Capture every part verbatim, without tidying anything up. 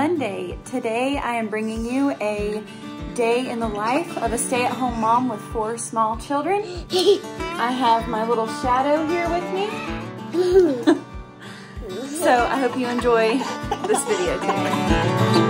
Monday. Today I am bringing you a day in the life of a stay-at-home mom with four small children. I have my little shadow here with me. So I hope you enjoy this video today.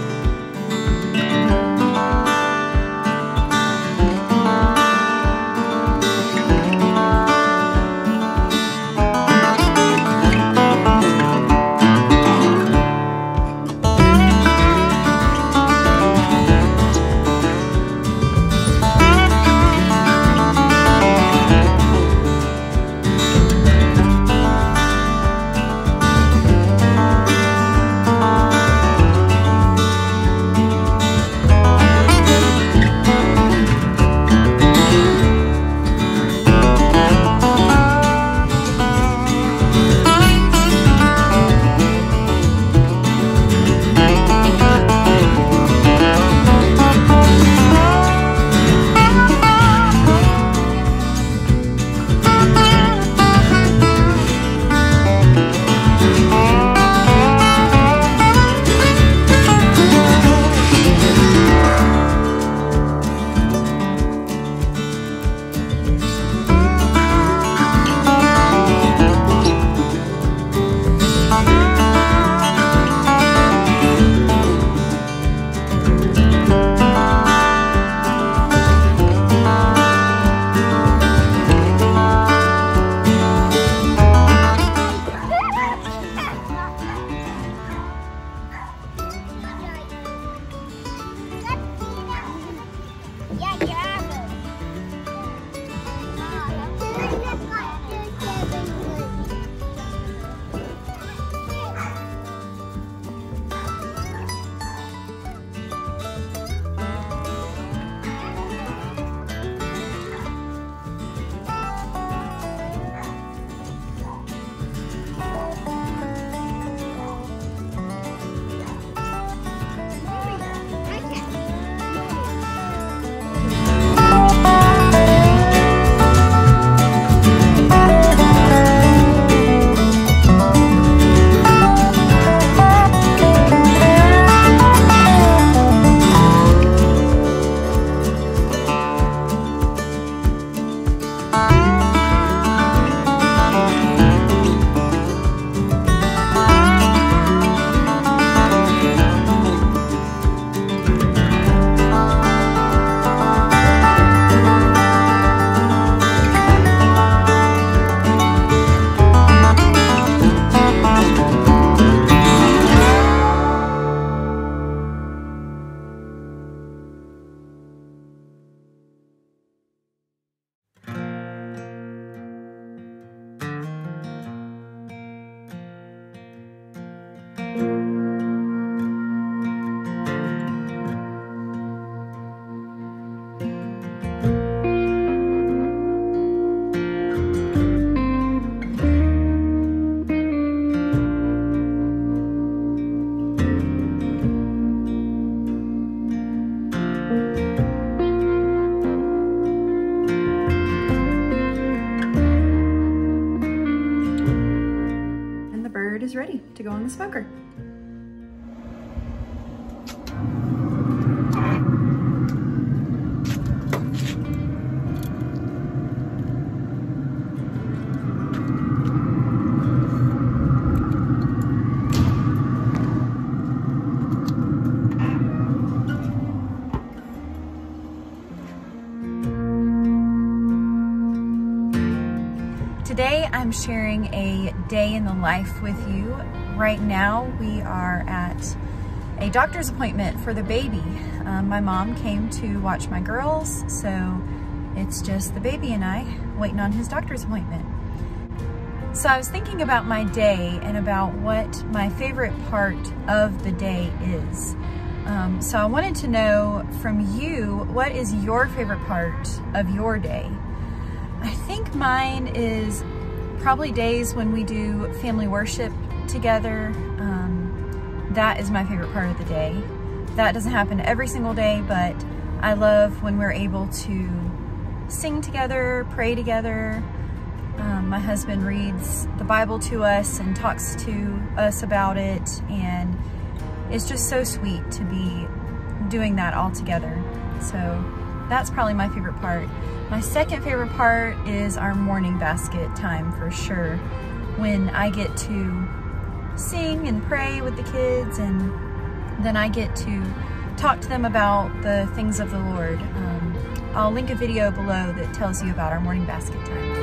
Is ready to go in the smoker. Today I'm sharing a day in the life with you. Right now we are at a doctor's appointment for the baby. Um, my mom came to watch my girls, so it's just the baby and I waiting on his doctor's appointment. So I was thinking about my day and about what my favorite part of the day is. Um, so I wanted to know from you, what is your favorite part of your day? I think mine is probably days when we do family worship together. Um, that is my favorite part of the day. That doesn't happen every single day, but I love when we're able to sing together, pray together. Um, my husband reads the Bible to us and talks to us about it, and it's just so sweet to be doing that all together. So that's probably my favorite part. My second favorite part is our morning basket time for sure, when I get to sing and pray with the kids, and then I get to talk to them about the things of the Lord. Um, I'll link a video below that tells you about our morning basket time.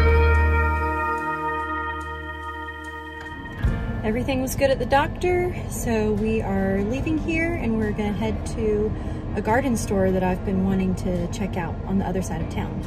Everything was good at the doctor, so we are leaving here and we're gonna head to a garden store that I've been wanting to check out on the other side of town.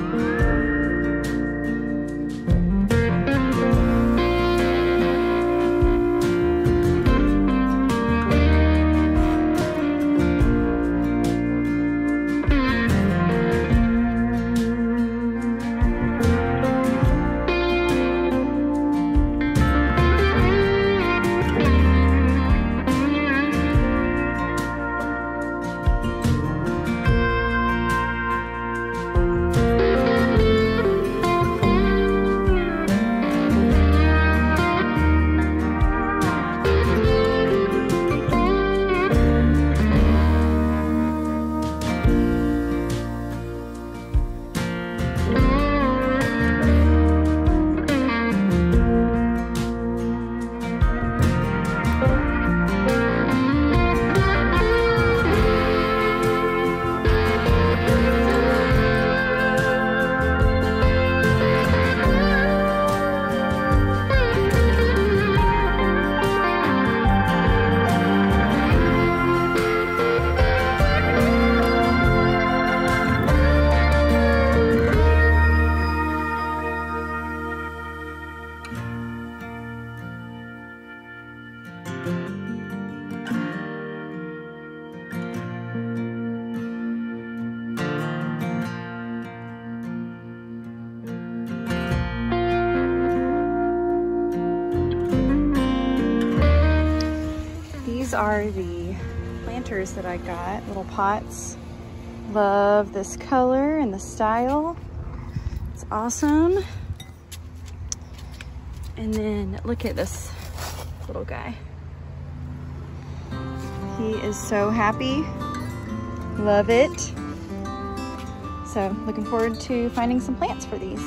These are the planters that I got, little pots. Love this color and the style. It's awesome. And then look at this little guy. He is so happy. Love it. So looking forward to finding some plants for these.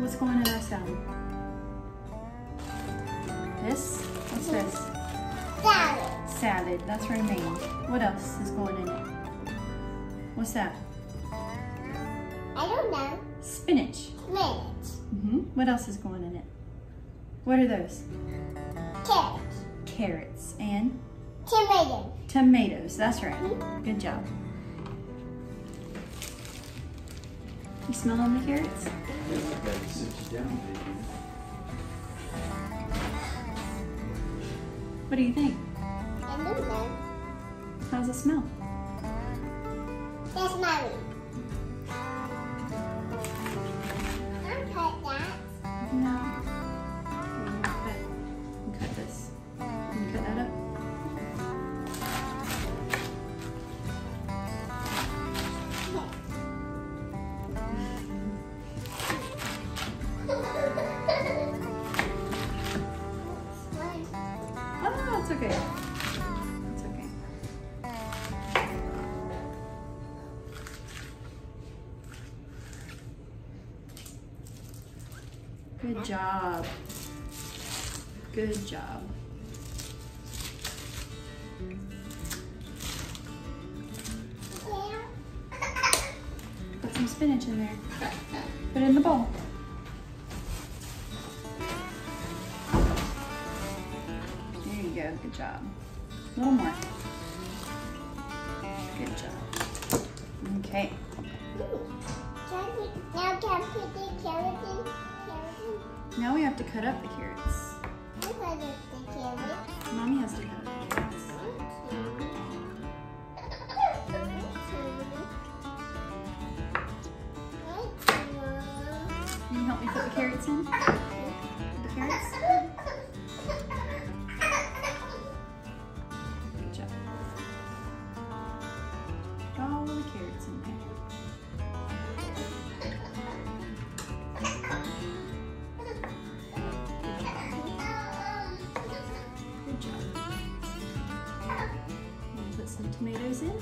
What's going in our salad? This? What's this? Salad. Salad. That's romaine. What else is going in it? What's that? I don't know. Spinach. Spinach. Mm-hmm. What else is going in it? What are those? Carrots. Carrots. And? Tomato. Tomatoes. That's right. Good job. You smelling the carrots? Yeah, I gotta sit you down, baby. What do you think? I don't know. How's it smell? That's mommy. I'll cut that. No. Here, you cut, you cut this. Can you cut that up? Oh, it's okay. It's okay. Good job. Good job. Put some spinach in there. Put it in the bowl. There you go. Good job. A little more. Good job. Okay. Can we, now can I put the carrots in? Carrots in? Now we have to cut up the carrots. I put the carrots. Mommy has to cut up the carrots. Can you help me put the carrots in? Put the carrots? Good job. Put all the carrots in there. Good job. And put some tomatoes in.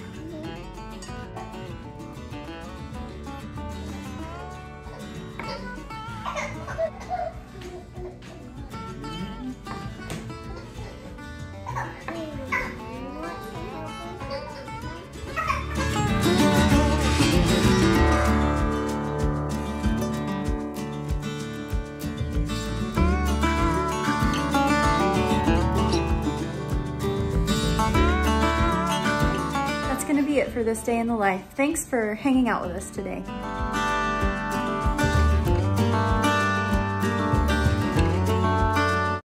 That's going to be it for this day in the life. Thanks for hanging out with us today.